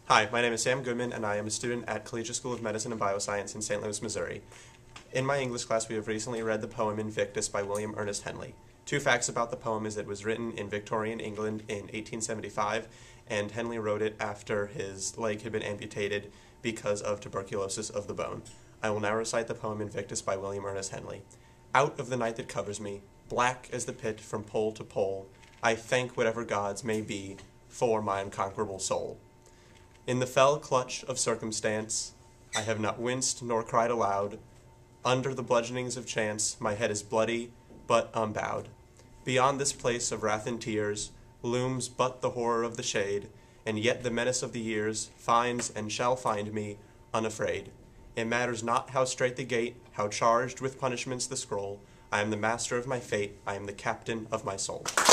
Hi, my name is Sam Goodman, and I am a student at Collegiate School of Medicine and Bioscience in St. Louis, Missouri. In my English class, we have recently read the poem Invictus by William Ernest Henley. Two facts about the poem is that it was written in Victorian England in 1875, and Henley wrote it after his leg had been amputated because of tuberculosis of the bone. I will now recite the poem Invictus by William Ernest Henley. Out of the night that covers me, black as the pit from pole to pole, I thank whatever gods may be for my unconquerable soul. In the fell clutch of circumstance, I have not winced nor cried aloud. Under the bludgeonings of chance, my head is bloody, but unbowed. Beyond this place of wrath and tears, looms but the horror of the shade, and yet the menace of the years finds and shall find me unafraid. It matters not how strait the gate, how charged with punishments the scroll. I am the master of my fate, I am the captain of my soul.